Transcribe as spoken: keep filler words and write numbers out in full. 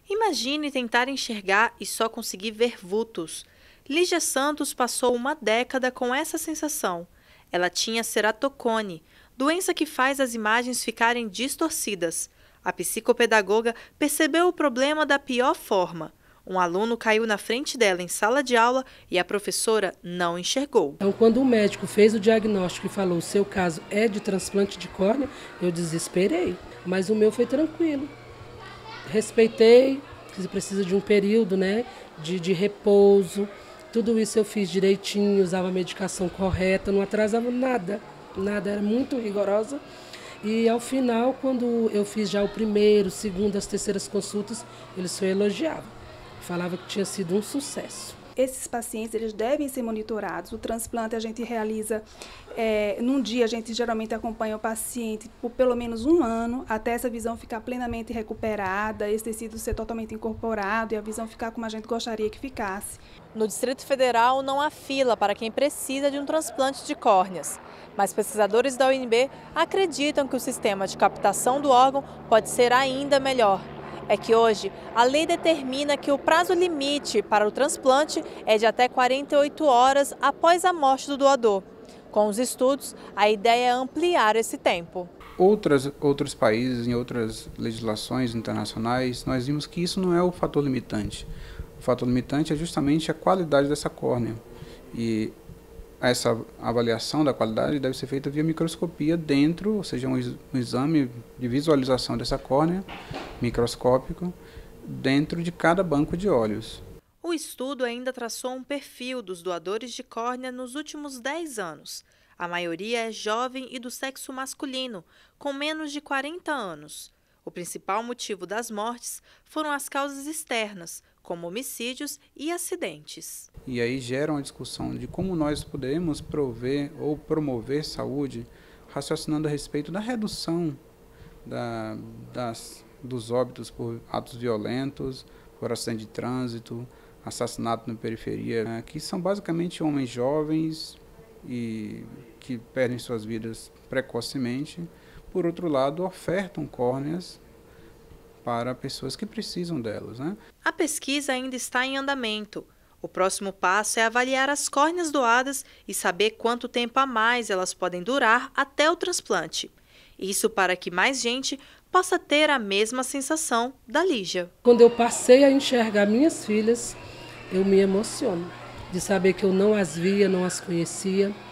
Imagine tentar enxergar e só conseguir ver vultos. Lígia Santos passou uma década com essa sensação. Ela tinha ceratocone, doença que faz as imagens ficarem distorcidas. A psicopedagoga percebeu o problema da pior forma. Um aluno caiu na frente dela em sala de aula e a professora não enxergou. Então, quando o médico fez o diagnóstico e falou: o seu caso é de transplante de córnea, eu desesperei. Mas o meu foi tranquilo. Respeitei, que precisa de um período, né, de, de repouso. Tudo isso eu fiz direitinho, usava a medicação correta, não atrasava nada. Nada, era muito rigorosa. E ao final, quando eu fiz já o primeiro, segundo, as terceiras consultas, eles só elogiavam. Falava que tinha sido um sucesso. Esses pacientes eles devem ser monitorados. O transplante a gente realiza, é, num dia a gente geralmente acompanha o paciente por pelo menos um ano, até essa visão ficar plenamente recuperada, esse tecido ser totalmente incorporado e a visão ficar como a gente gostaria que ficasse. No Distrito Federal não há fila para quem precisa de um transplante de córneas, mas pesquisadores da U N B acreditam que o sistema de captação do órgão pode ser ainda melhor. É que hoje a lei determina que o prazo limite para o transplante é de até quarenta e oito horas após a morte do doador. Com os estudos, a ideia é ampliar esse tempo. Outras, outros países, em outras legislações internacionais, nós vimos que isso não é o fator limitante. O fator limitante é justamente a qualidade dessa córnea. E essa avaliação da qualidade deve ser feita via microscopia dentro, ou seja, um, um exame de visualização dessa córnea microscópico dentro de cada banco de olhos. O estudo ainda traçou um perfil dos doadores de córnea nos últimos dez anos. A maioria é jovem e do sexo masculino, com menos de quarenta anos. O principal motivo das mortes foram as causas externas, como homicídios e acidentes. E aí gera uma discussão de como nós podemos prover ou promover saúde, raciocinando a respeito da redução da, das, dos óbitos por atos violentos, por acidente de trânsito, assassinato na periferia, que são basicamente homens jovens e que perdem suas vidas precocemente. Por outro lado, ofertam córneas para pessoas que precisam delas, né? A pesquisa ainda está em andamento. O próximo passo é avaliar as córneas doadas e saber quanto tempo a mais elas podem durar até o transplante. Isso para que mais gente possa ter a mesma sensação da Lígia. Quando eu passei a enxergar minhas filhas, eu me emociono de saber que eu não as via, não as conhecia.